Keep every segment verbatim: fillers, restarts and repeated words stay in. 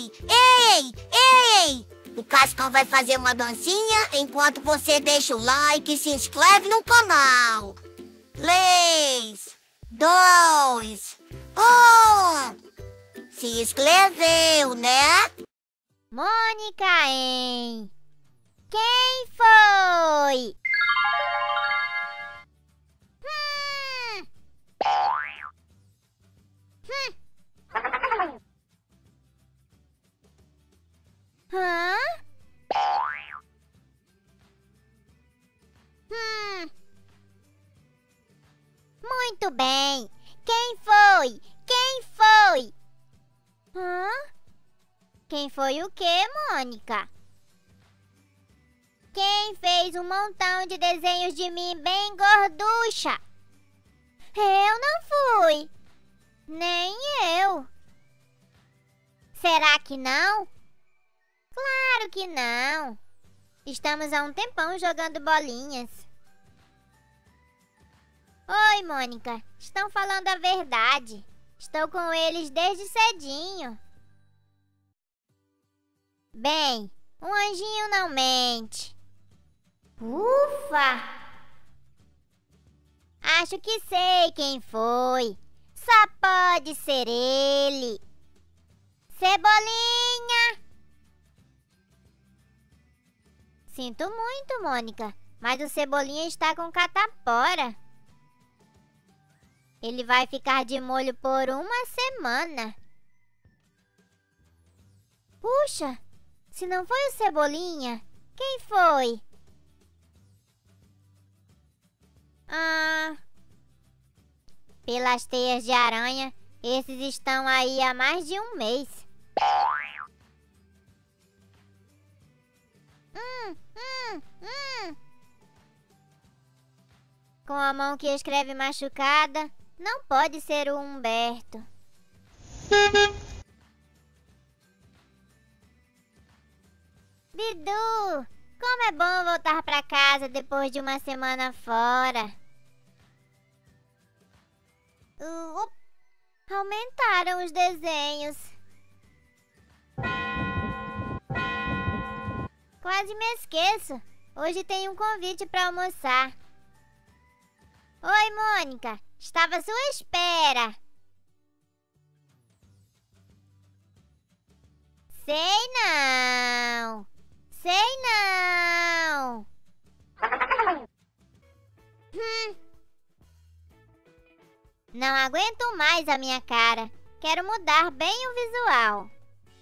Ei, ei, ei! O Cascão vai fazer uma dancinha enquanto você deixa o like e se inscreve no canal. Três, dois, um. Se inscreveu, né? Mônica, hein? Quem foi? Hum. Hum. Hã? Hum. Muito bem. Quem foi? Quem foi? Hã? Quem foi o quê, Mônica? Quem fez um montão de desenhos de mim bem gorducha? Eu não fui. Nem eu. Será que não? Claro que não. Estamos há um tempão jogando bolinhas. Oi, Mônica. Estão falando a verdade. Estou com eles desde cedinho. Bem, um anjinho não mente. Ufa! Acho que sei quem foi. Só pode ser ele. Cebolinha! Sinto muito, Mônica, mas o Cebolinha está com catapora. Ele vai ficar de molho por uma semana. Puxa, se não foi o Cebolinha, quem foi? Ah, pelas teias de aranha, esses estão aí há mais de um mês. Hum, hum, hum. Com a mão que escreve machucada, não pode ser o Humberto. Bidu, como é bom voltar pra casa depois de uma semana fora. Uh, up. Aumentaram os desenhos. Quase me esqueço. Hoje tem um convite para almoçar. Oi, Mônica. Estava à sua espera. Sei não. Sei não. Hum. Não aguento mais a minha cara. Quero mudar bem o visual.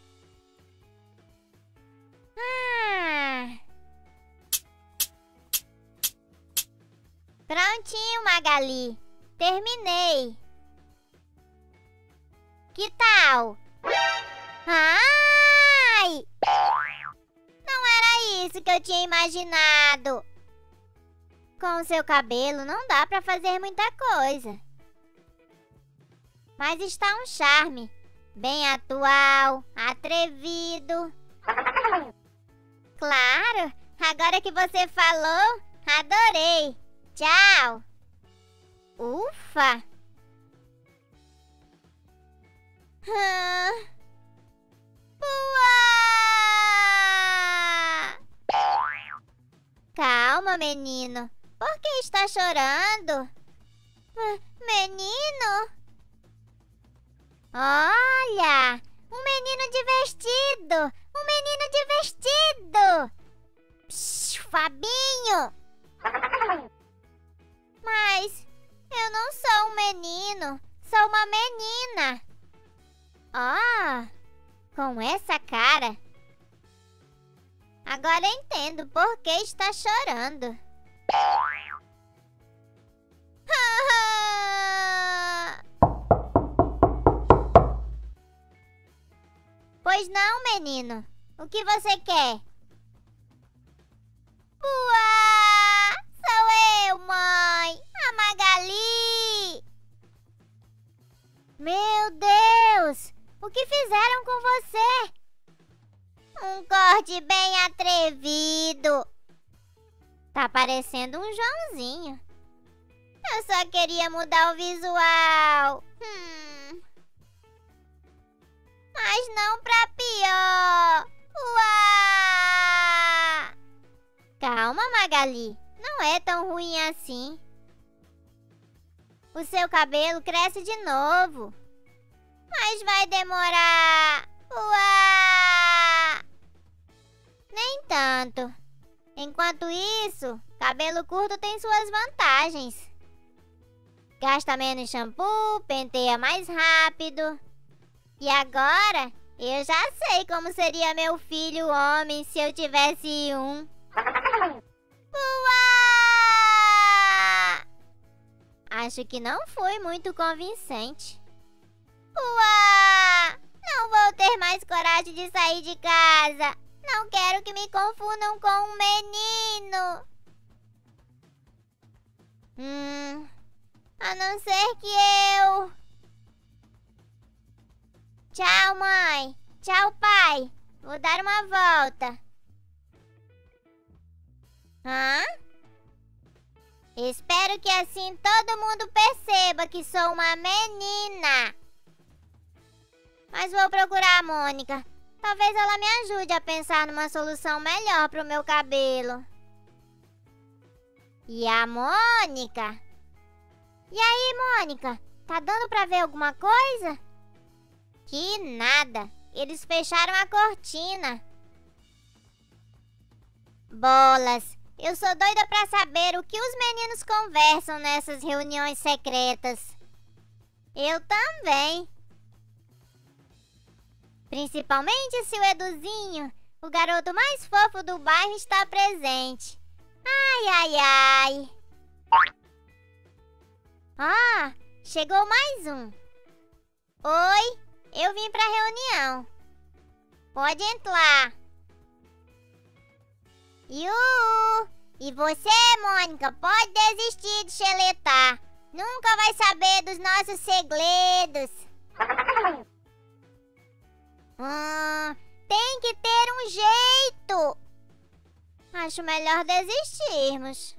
Ah. Prontinho, Magali. Terminei. Que tal? Ai! Não era isso que eu tinha imaginado. Com o seu cabelo não dá pra fazer muita coisa. Mas está um charme. Bem atual, atrevido. Claro, agora que você falou, adorei. Tchau. Ufa. Ah. Uá. Calma, menino. Por que está chorando? Menino? Olha, um menino divertido. Um menino divertido. Psh, Fabinho. Mas eu não sou um menino, sou uma menina. Ah, com essa cara. Agora entendo por que está chorando. Pois não, menino. O que você quer? Uá! Sou eu, mãe! A Magali! Meu Deus! O que fizeram com você? Um corte bem atrevido. Tá parecendo um Joãozinho. Eu só queria mudar o visual. Hum. Mas não pra pior. pior. Uá! Calma, Magali. Não é tão ruim assim. O seu cabelo cresce de novo. Mas vai demorar. Uá! Nem tanto. Enquanto isso, cabelo curto tem suas vantagens. Gasta menos shampoo, penteia mais rápido. E agora, eu já sei como seria meu filho homem se eu tivesse um. Uá! Acho que não foi muito convincente. Uá! Não vou ter mais coragem de sair de casa. Não quero que me confundam com um menino. Hum... A não ser que eu... Tchau, mãe. Tchau, pai. Vou dar uma volta. Hã? Espero que assim todo mundo perceba que sou uma menina. Mas vou procurar a Mônica. Talvez ela me ajude a pensar numa solução melhor para o meu cabelo. E a Mônica? E aí, Mônica? Tá dando pra ver alguma coisa? Que nada. Eles fecharam a cortina. Bolas. Eu sou doida pra saber o que os meninos conversam nessas reuniões secretas. Eu também. Principalmente se o Eduzinho, o garoto mais fofo do bairro, está presente. Ai, ai, ai. Ah, chegou mais um. Oi, eu vim pra reunião. Pode entrar. Iu! E você, Mônica, pode desistir de xeletar. Nunca vai saber dos nossos segredos. Hum, tem que ter um jeito. Acho melhor desistirmos.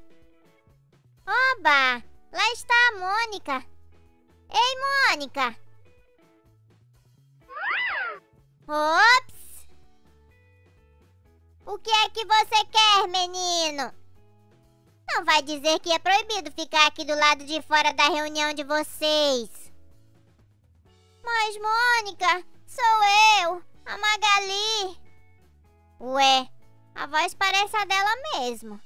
Oba! Lá está a Mônica. Ei, Mônica. Ops! O que é que você quer, menino? Não vai dizer que é proibido ficar aqui do lado de fora da reunião de vocês. Mas, Mônica, sou eu, a Magali. Ué, a voz parece a dela mesmo.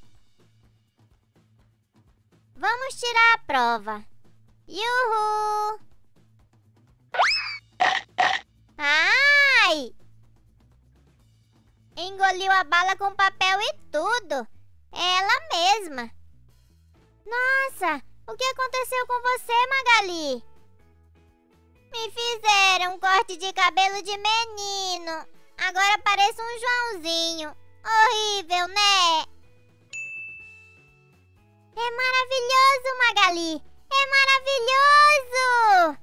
Vamos tirar a prova. Yuhu! Ai! Engoliu a bala com papel e tudo. É ela mesma. Nossa, o que aconteceu com você, Magali? Me fizeram um corte de cabelo de menino. Agora pareço um Joãozinho. Horrível, né? É maravilhoso, Magali! É maravilhoso!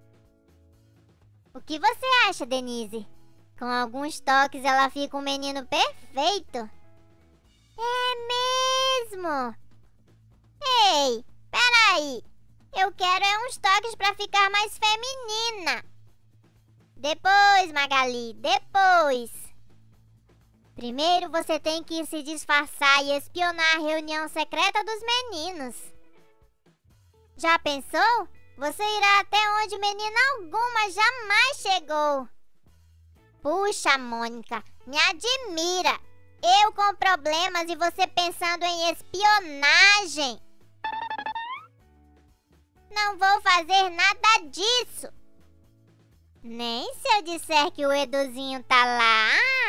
O que você acha, Denise? Com alguns toques ela fica um menino perfeito. É mesmo! Ei, peraí! Eu quero é uns toques pra ficar mais feminina. Depois, Magali, depois. Primeiro você tem que se disfarçar e espionar a reunião secreta dos meninos. Já pensou? Você irá até onde menina alguma jamais chegou. Puxa, Mônica, me admira. Eu com problemas e você pensando em espionagem. Não vou fazer nada disso. Nem se eu disser que o Eduzinho tá lá.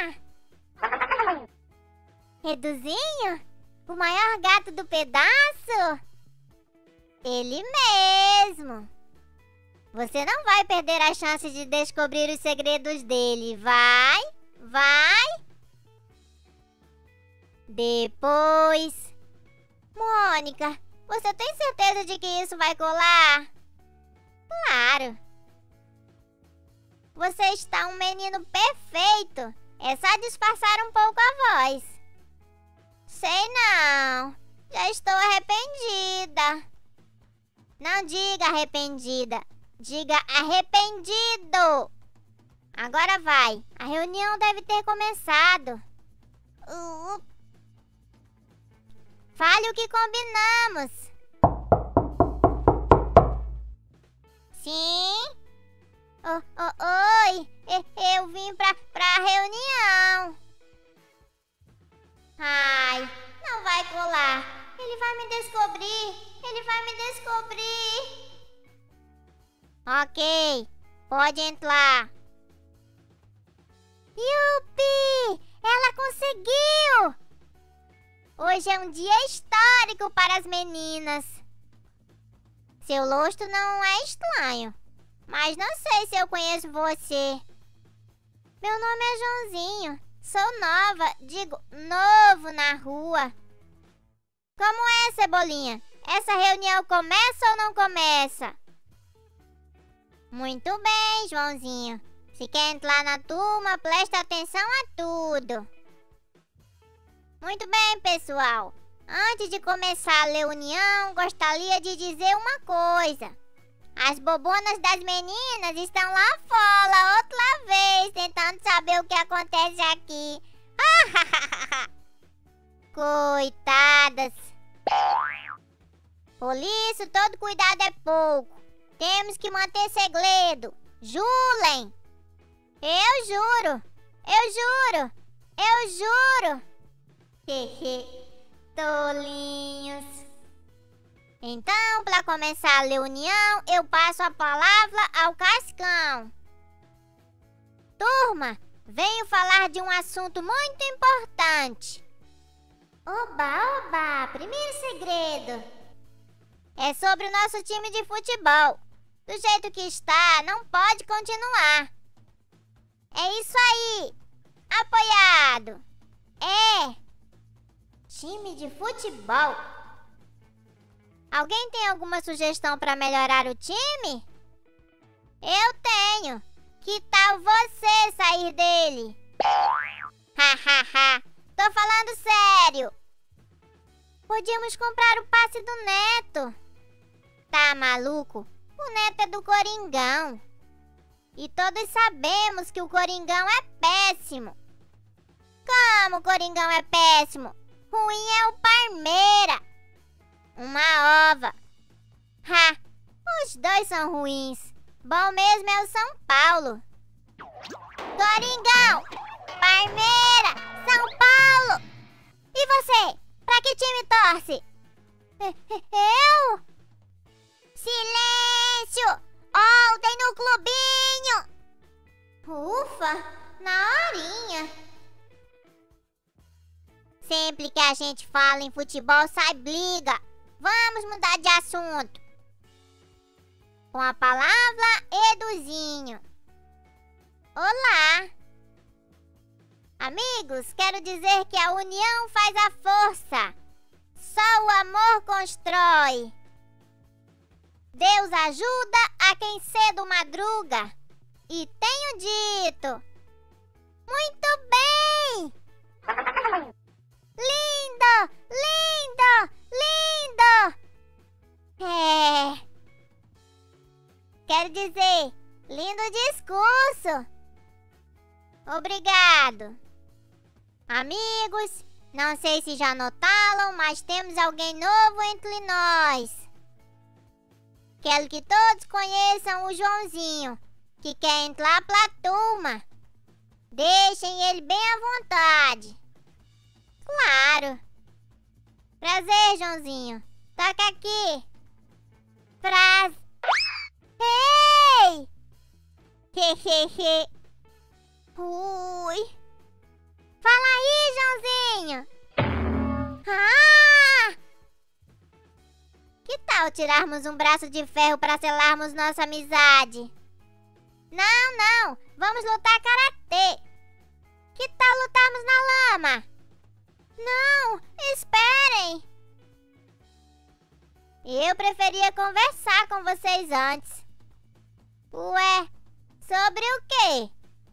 Eduzinho? O maior gato do pedaço? Ele mesmo. Você não vai perder a chance de descobrir os segredos dele, vai? Vai? Depois... Mônica, você tem certeza de que isso vai colar? Claro. Você está um menino perfeito. É só disfarçar um pouco a voz. Sei não. Já estou arrependida. Não diga arrependida. Diga arrependido. Agora vai. A reunião deve ter começado. Uh. Fale o que combinamos. Sim? Oh, oh, oi, eu vim pra, pra reunião. Ai, não vai colar. Ele vai me descobrir. Ele vai me descobrir. Ok, pode entrar. Yupi! Ela conseguiu! Hoje é um dia histórico para as meninas. Seu rosto não é estranho, mas não sei se eu conheço você. Meu nome é Joãozinho. Sou nova, digo, novo na rua. Como é, Cebolinha? Essa reunião começa ou não começa? Muito bem, Joãozinho. Se quer entrar na turma, presta atenção a tudo. Muito bem, pessoal. Antes de começar a reunião, gostaria de dizer uma coisa. As bobonas das meninas estão lá fora outra vez, tentando saber o que acontece aqui. Coitadas. Por isso, todo cuidado é pouco. Temos que manter segredo. Jurem. Eu juro. Eu juro. Eu juro. Hehe. Tolinhos. Então, para começar a reunião, eu passo a palavra ao Cascão. Turma, venho falar de um assunto muito importante. Oba, oba, primeiro segredo. É sobre o nosso time de futebol. Do jeito que está, não pode continuar. É isso aí. Apoiado. É. Time de futebol. Alguém tem alguma sugestão para melhorar o time? Eu tenho. Que tal você sair dele? Hahaha. Tô falando sério. Podíamos comprar o passe do Neto. Tá maluco? O Neto é do Coringão. E todos sabemos que o Coringão é péssimo. Como o Coringão é péssimo? Ruim é o Parmeira. Uma ova. Ha! Os dois são ruins. Bom mesmo é o São Paulo. Coringão! Parmeira! São Paulo! E você? Pra que time torce? Eu? Silêncio! Ontem no clubinho! Ufa! Na horinha! Sempre que a gente fala em futebol, sai briga. Vamos mudar de assunto. Com a palavra Eduzinho. Olá! Amigos, quero dizer que a união faz a força. Só o amor constrói. Deus ajuda a quem cedo madruga. E tenho dito. Muito bem! Lindo! Lindo! Lindo! É... Quero dizer, lindo discurso. Obrigado. Amigos, não sei se já notaram, mas temos alguém novo entre nós. Quero que todos conheçam o Joãozinho, que quer entrar pra turma. Deixem ele bem à vontade. Claro. Prazer, Joãozinho. Toca aqui. Frase. Ei! Hehehe. Ui. Fala aí, Joãozinho. Ah! Que tal tirarmos um braço de ferro para selarmos nossa amizade? Não, não. Vamos lutar karatê. Que tal lutarmos na lama? Não, esperem. Eu preferia conversar com vocês antes. Ué, sobre o quê?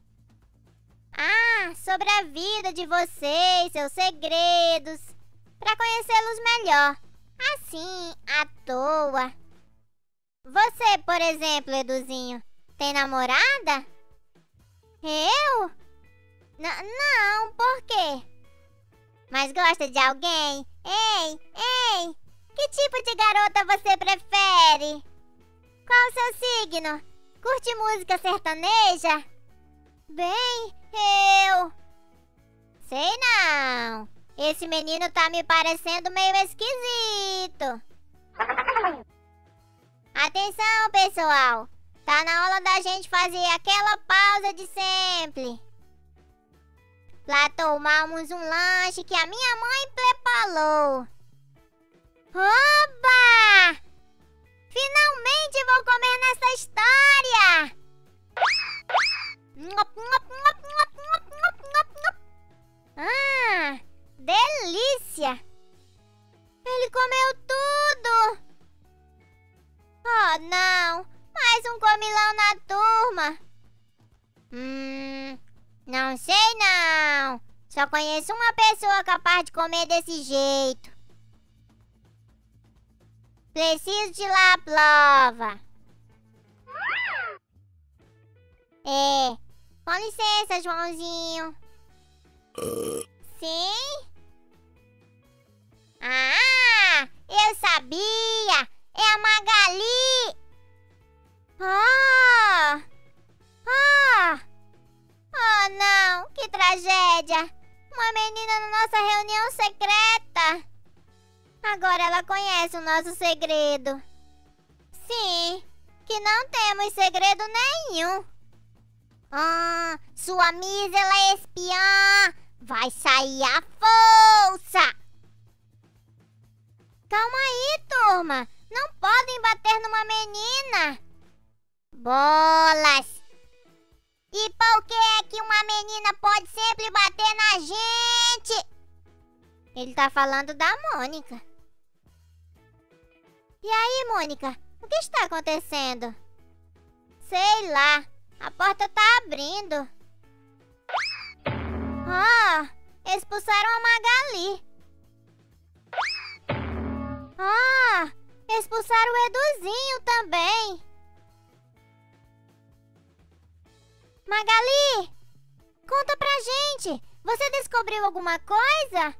Ah, sobre a vida de vocês, seus segredos, para conhecê-los melhor. Assim, à toa. Você, por exemplo, Eduzinho, tem namorada? Eu? N- não, por quê? Mas gosta de alguém? Ei, ei, que tipo de garota você prefere? Qual o seu signo? Curte música sertaneja? Bem, eu... Sei não. Esse menino tá me parecendo meio esquisito. Atenção, pessoal. Tá na hora da gente fazer aquela pausa de sempre. Pra tomarmos um lanche que a minha mãe preparou. Oba! Finalmente vou comer nessa história! Ah, delícia! Ele comeu tudo! Oh, não! Mais um comilão na turma! Hum, não sei não! Só conheço uma pessoa capaz de comer desse jeito. Preciso de lá a prova. É, com licença, Joãozinho. Sim? Ah, eu sabia! É a Magali! Ah! Ah! Oh, não! Que tragédia! Uma menina na nossa reunião secreta! Agora ela conhece o nosso segredo. Sim, que não temos segredo nenhum. Ah, sua mísera espiã! Vai sair a força! Calma aí, turma! Não podem bater numa menina! Bolas! E por que é que uma menina pode sempre bater na gente? Ele tá falando da Mônica. E aí, Mônica? O que está acontecendo? Sei lá. A porta tá abrindo. Ah, expulsaram a Magali. Ah, expulsaram o Eduzinho também. Magali, conta pra gente. Você descobriu alguma coisa?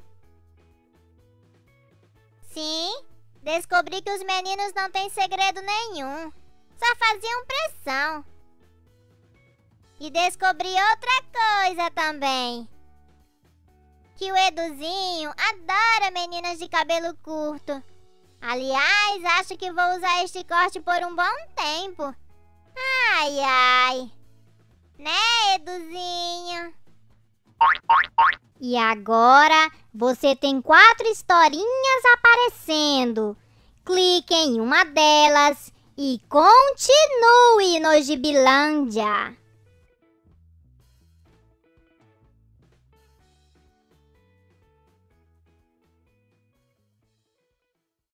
Sim, descobri que os meninos não têm segredo nenhum. Só faziam pressão. E descobri outra coisa também. Que o Eduzinho adora meninas de cabelo curto. Aliás, acho que vou usar este corte por um bom tempo. Ai, ai. Né, Eduzinho? E agora você tem quatro historinhas aparecendo. Clique em uma delas e continue no Gibilândia.